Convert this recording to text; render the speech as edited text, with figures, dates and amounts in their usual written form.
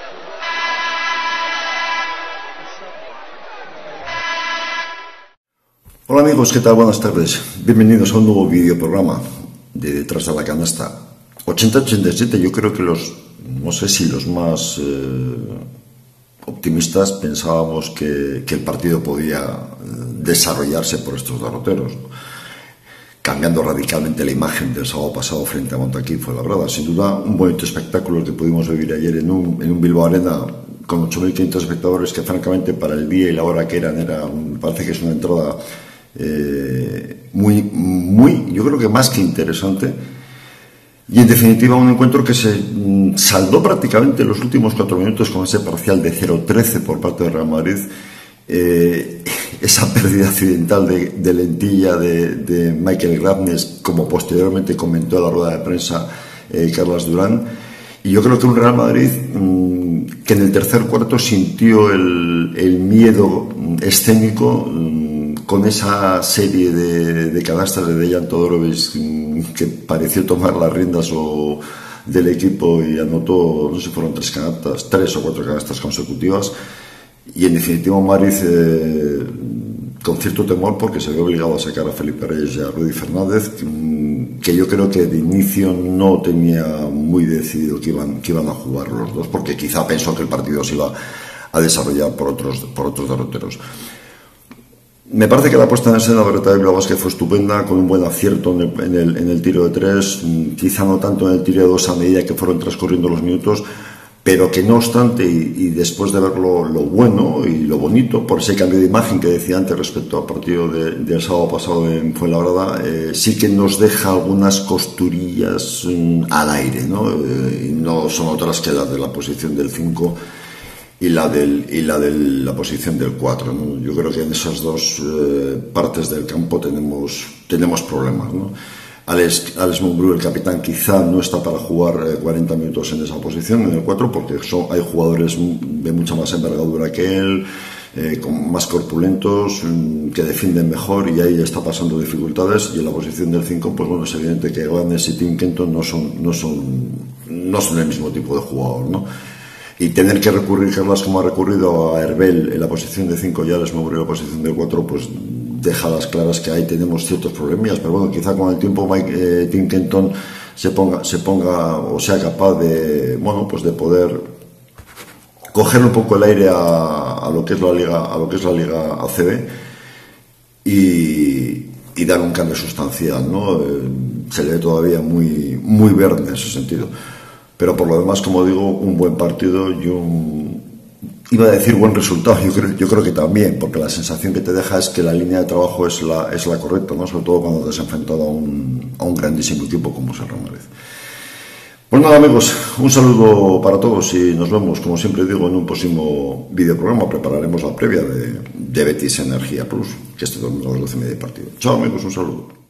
Hola amigos, ¿qué tal? Buenas tardes. Bienvenidos a un nuevo videoprograma de Detrás de la Canasta. 80-87, yo creo que no sé si los más optimistas pensábamos que el partido podía desarrollarse por estos derroteros, ¿no? Cambiando radicalmente la imagen del sábado pasado frente a Montaquí Fuenlabrada. Sin duda, un bonito espectáculo el que pudimos vivir ayer en un Bilbao Arena con 8.500 espectadores que francamente para el día y la hora que eran, me parece que es una entrada yo creo que más que interesante, y en definitiva un encuentro que se saldó prácticamente en los últimos 4 minutos con ese parcial de 0-13 por parte de Real Madrid. Esa pérdida accidental de lentilla de Michael Grabnes, como posteriormente comentó en la rueda de prensa Carlas Durán, y yo creo que un Real Madrid que en el tercer cuarto sintió el miedo escénico con esa serie de canastas de Dejan Todorovic que pareció tomar las riendas del equipo y anotó, no sé si fueron 3 o 4 canastas consecutivas, y en definitiva Madrid con cierto temor porque se ve obligado a sacar a Felipe Reyes y a Rudy Fernández, que yo creo que de inicio no tenía muy decidido que iban a jugar los dos, porque quizá pensó que el partido se iba a desarrollar por otros derroteros. Me parece que la puesta en escena de Berta de Bilbao Basket fue estupenda, con un buen acierto en el tiro de 3, quizá no tanto en el tiro de 2 a medida que fueron transcurriendo los minutos, pero que no obstante, y después de ver lo bueno y lo bonito, por ese cambio de imagen que decía antes respecto al partido del sábado pasado en Fuenlabrada, sí que nos deja algunas costurillas al aire, ¿no? Y no son otras que las de la posición del 5 y la de la posición del 4, ¿no? Yo creo que en esas dos partes del campo tenemos problemas, ¿no? Alex Mumbrú, el capitán, quizá no está para jugar 40 minutos en esa posición, en el 4, porque hay jugadores de mucha más envergadura que él, con más corpulentos, que defienden mejor, y ahí está pasando dificultades. Y en la posición del 5, pues bueno, es evidente que Grabnes y Tim Kenton no son el mismo tipo de jugador, ¿no? Y tener que recurrir, Carlas, como ha recurrido a Herbel en la posición de 5 y a Alex Mumbrú en la posición del 4, pues deja las claras que ahí tenemos ciertos problemas. Pero bueno, quizá con el tiempo Tim Kenton se ponga o sea capaz de, bueno, pues de poder coger un poco el aire a lo que es la liga ACB y dar un cambio sustancial, ¿no? Se le ve todavía muy verde en ese sentido. Pero por lo demás, como digo, un buen partido y iba a decir buen resultado. Yo creo que también, porque la sensación que te deja es que la línea de trabajo es la correcta, ¿no? Sobre todo cuando te has enfrentado a un grandísimo equipo como es el Real Madrid. Pues nada, amigos, un saludo para todos y nos vemos, como siempre digo, en un próximo videoprograma. Prepararemos la previa de Betis Energía Plus, que este domingo a las 12:30 partido. Chao, amigos, un saludo.